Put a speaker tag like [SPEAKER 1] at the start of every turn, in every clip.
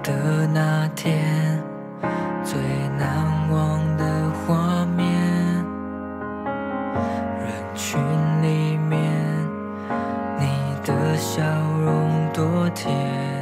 [SPEAKER 1] 的那天，最难忘的画面，人群里面你的笑容多甜，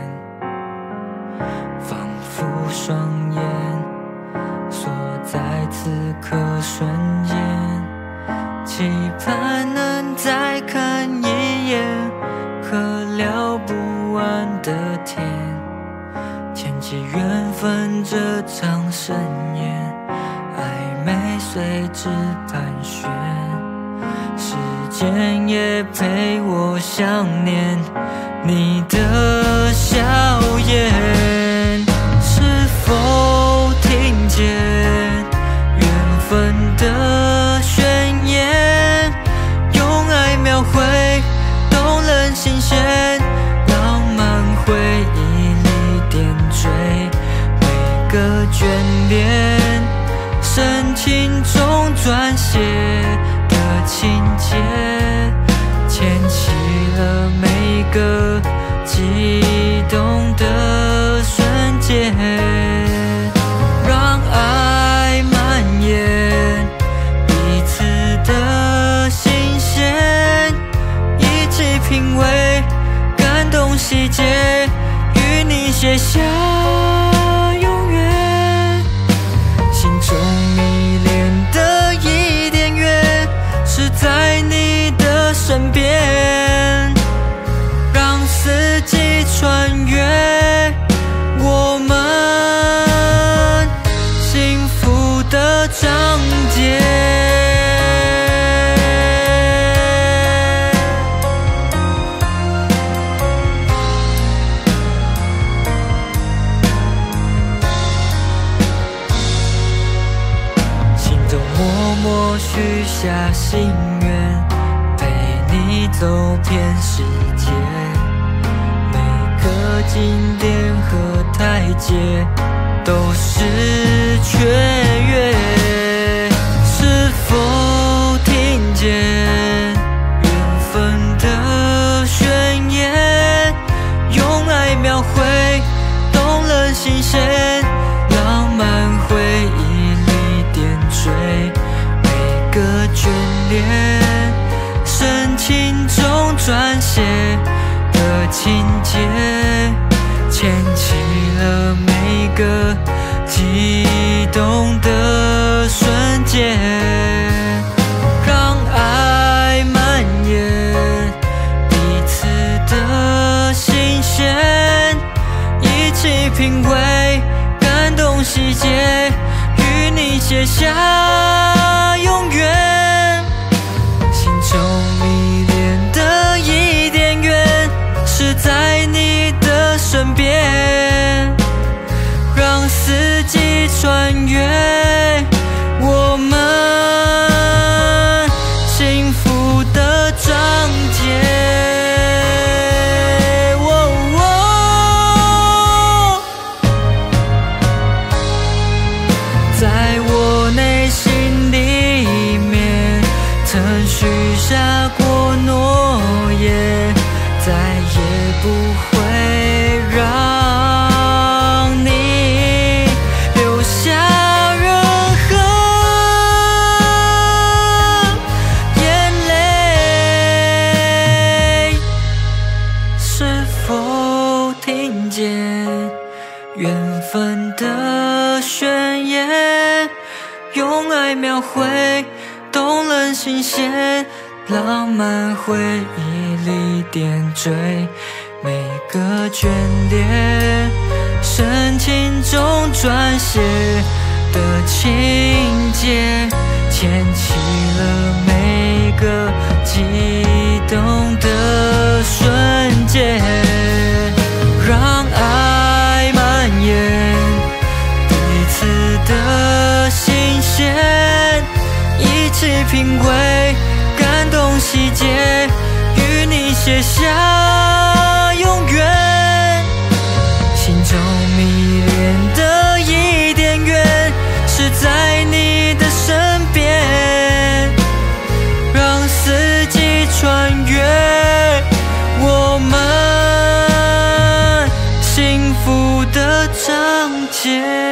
[SPEAKER 1] 仿佛双眼锁在此刻瞬间，期盼能再看一眼可聊不完的天，牵起缘分这场盛宴，暧昧随之盘旋，时间也陪我想念你的笑颜。是否听见缘分的宣言，用爱描绘动人心弦，浪漫回忆里点缀每个眷恋，深情中转写的情节，牵起了每个激动的瞬间，让爱蔓延彼此的新鲜，一起品味感动细节，与你写下永远。心中迷恋的伊甸园，是在你的身边，让四季穿越我们幸福的章节。心中默默许下心愿，陪你走遍世界，每个景点和台阶都是雀跃。是否听见缘分的宣言，用爱描绘动人心弦，浪漫回忆里点缀每个眷恋，深情中转写的情节，牵起了每个激动的瞬间，让爱蔓延彼此的新鲜，一起品味感动细节，与你写下永远。心中迷恋的伊甸园，是在你的身边，让四季穿越我们幸福的章节。在我内心里面曾许下过诺言，再也不会让你留下任何眼泪。是否听见缘分的宣言，用爱描绘动人心弦，浪漫回忆里点缀每个眷恋，深情中转写的情节，牵起了每个激动的瞬间，让爱蔓延彼此的新鲜，一起品味感动细节，与你写下永远。心中迷恋的伊甸园，是在你的身边，让四季穿越我们幸福的界。